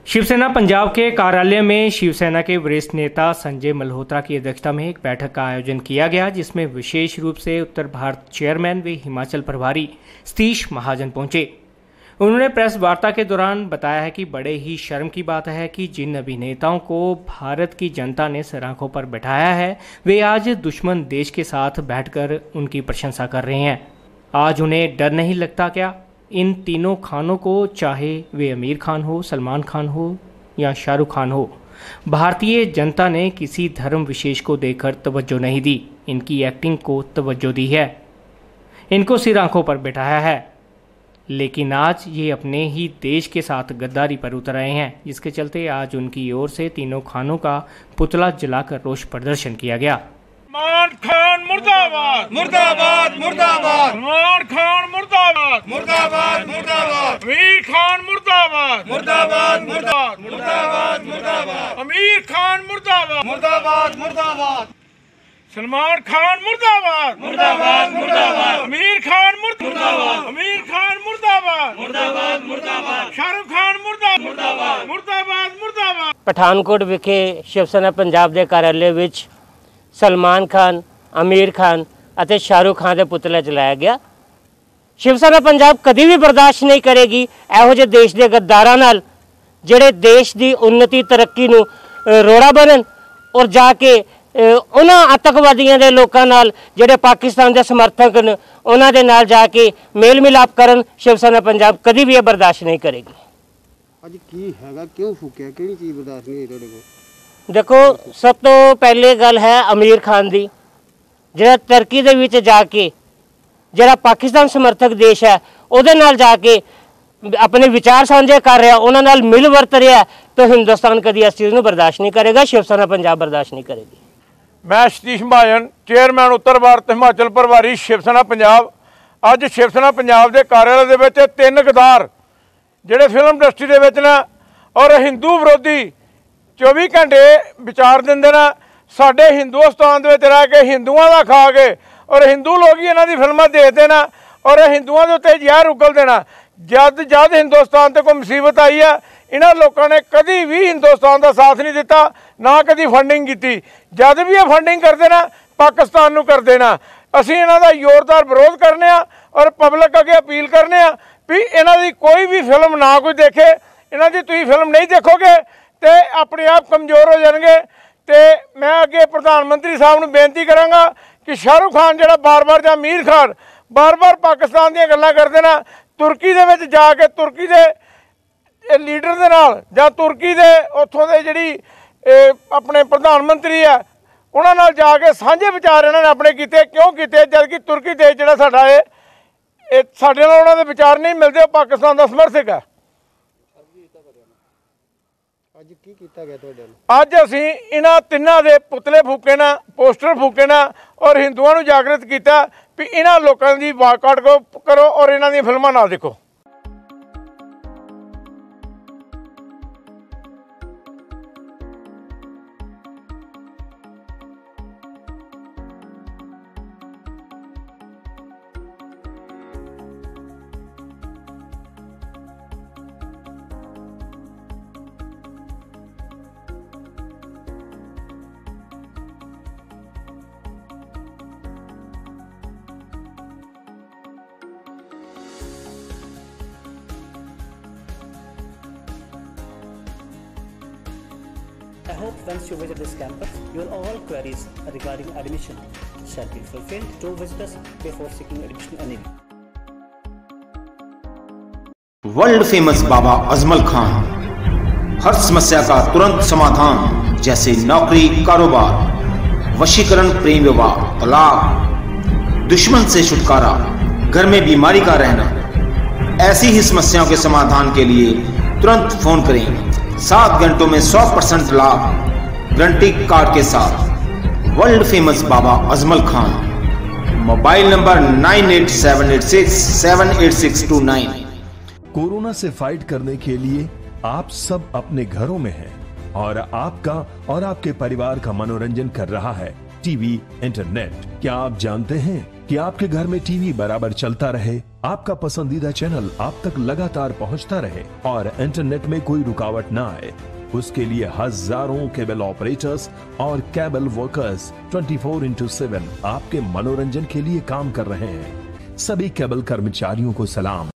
शिवसेना पंजाब के कार्यालय में शिवसेना के वरिष्ठ नेता संजय मल्होत्रा की अध्यक्षता में एक बैठक का आयोजन किया गया, जिसमें विशेष रूप से उत्तर भारत चेयरमैन व हिमाचल प्रभारी सतीश महाजन पहुंचे। उन्होंने प्रेस वार्ता के दौरान बताया है कि बड़े ही शर्म की बात है कि जिन अभिनेताओं को भारत की जनता ने सराखों पर बैठाया है, वे आज दुश्मन देश के साथ बैठकर उनकी प्रशंसा कर रहे हैं। आज उन्हें डर नहीं लगता क्या? इन तीनों खानों को, चाहे वे आमिर खान हो, सलमान खान हो या शाहरुख खान हो, भारतीय जनता ने किसी धर्म विशेष को देखकर तवज्जो नहीं दी, इनकी एक्टिंग को तवज्जो दी है, इनको सिर आंखों पर बैठाया है। लेकिन आज ये अपने ही देश के साथ गद्दारी पर उतर आए हैं, जिसके चलते आज उनकी ओर से तीनों खानों का पुतला जलाकर रोष प्रदर्शन किया गया। सलमान खान मुर्दाबाद मुर्दाबाद मुर्दाबाद, सलमान खान मुर्दाबाद मुर्दाबाद मुर्दाबाद, आमिर खान मुर्दाबाद मुर्दाबाद मुर्दाबाद मुर्दाबाद मुर्दाबाद, आमिर खान मुर्दाबाद मुर्दाबाद मुर्दाबाद, सलमान खान मुर्दाबाद मुर्दाबाद मुर्दाबाद, आमिर खान मुर्दाबाद आमिर खान मुर्दाबाद मुर्दाबाद मुर्दाबाद, शाहरुख खान मुर्दाबाद मुर्दाबाद मुर्दाबाद। पठानकोट विखे शिवसेना पंजाब के कार्यालय विच सलमान खान, आमिर खान ਅਤੇ शाहरुख खान के पुतला जलाया गया। शिवसेना पंजाब कभी भी बर्दाश्त नहीं करेगी ਇਹੋ ਜਿਹੇ देश के गद्दारां नाल ਜਿਹੜੇ देश की उन्नति तरक्की ਨੂੰ ਰੋੜਾ बनन और जाके उन्हां आतंकवादियों के लोगों नाल ਜਿਹੜੇ पाकिस्तान के समर्थक ने उन्हां दे नाल जाके मेल मिलाप करन शिवसेना पंजाब कभी भी ये बर्दाश्त नहीं करेगी। ਅੱਜ ਕੀ ਹੈਗਾ, ਕਿਉਂ ਫੂਕਿਆ, ਕਿਹੜੀ ਚੀਜ਼ ਬਰਦਾਸ਼ਤ नहीं ਤੁਹਾਡੇ ਕੋਲ? देखो, सब तो पहले गल है आमिर खान दी, जिहड़ा तुर्की दे विच जाके जिहड़ा पाकिस्तान समर्थक देश है उहदे नाल जाके अपने विचार साझे कर रहा, उन्हां नाल मिल वर्त रहा, तो हिंदुस्तान कभी इस चीज़ नूं बर्दाश्त नहीं करेगा, शिवसेना पंजाब बर्दाश्त नहीं करेगी। मैं सतीश महाजन, चेयरमैन उत्तर भारत हिमाचल प्रभारी शिवसेना पंजाब। अज शिवसेना पंजाब के कार्यालय दे विच तीन गद्दार जिहड़े फिल्म इंडस्ट्री दे विच ना और हिंदू विरोधी 24 घंटे विचार देंदे ना, साडे हिंदुस्तान दे विच रह के हिंदुआं दा खा के और हिंदू लोग ही इन्हां दी फिल्मां देखदे ना और हिंदुआं दे उत्ते जहर उगल देना। जद हिंदुस्तान ते कोई मुसीबत आई है, इन्हां लोकां ने कभी भी हिंदुस्तान का साथ नहीं दिता, ना कभी फंडिंग की। जद भी ये फंडिंग करते ना पाकिस्तान नूं करदे ना। असीं इन्हां दा जोरदार विरोध करने आ और पब्लिक अगे अपील करने आ भी इन्हां दी कोई भी फिल्म ना कोई देखे। इन्हां दी तुसीं फिल्म नहीं देखोगे तो अपने आप कमज़ोर हो जाएंगे। तो मैं अगे प्रधानमंत्री साहब नूं बेनती करांगा कि शाहरुख खान जिहड़ा बार बार या आमिर खान बार बार पाकिस्तान दी गल्लां करदे ना, तुर्की दे विच जाके तुर्की दे लीडर दे नाल जां तुर्की दे उत्थों दे जिहड़ी अपने प्रधानमंत्री है उन्हां नाल जाके साझे विचार इन्हां ने अपने कीते। क्यों कीते? जबकि तुर्की देश जिहड़ा साडा है साडे नाल उन्हां दे विचार नहीं मिलदे, पाकिस्तान दा समर्थक है। अज असी इन्हां तिन्हां दे पुतले फूके ना, पोस्टर फूके ना और हिंदुआं नूं जागृत किया भी इन्हां लोकां दी बायकॉट करो और इन्हां दी फिल्मां ना देखो। I hope once you visit this campus, your all queries regarding admission shall be fulfilled. Do visit us before seeking admission anyway. World famous Baba Ajmal Khan, हर समस्या का तुरंत समाधान, जैसे नौकरी, कारोबार, वशीकरण, प्रेम विवाह, तलाक, दुश्मन से छुटकारा, घर में बीमारी का रहना, ऐसी ही समस्याओं के समाधान के लिए तुरंत फोन करें। 7 घंटों में 100% लाभ गारंटी कार्ड के साथ। World famous Baba Ajmal Khan. Mobile number 9878678629। Corona से फाइट करने के लिए आप सब अपने घरों में हैं और आपका और आपके परिवार का मनोरंजन कर रहा है टीवी, इंटरनेट। क्या आप जानते हैं कि आपके घर में टीवी बराबर चलता रहे, आपका पसंदीदा चैनल आप तक लगातार पहुंचता रहे और इंटरनेट में कोई रुकावट ना आए, उसके लिए हजारों केबल ऑपरेटर्स और केबल वर्कर्स 24/7 आपके मनोरंजन के लिए काम कर रहे हैं। सभी केबल कर्मचारियों को सलाम।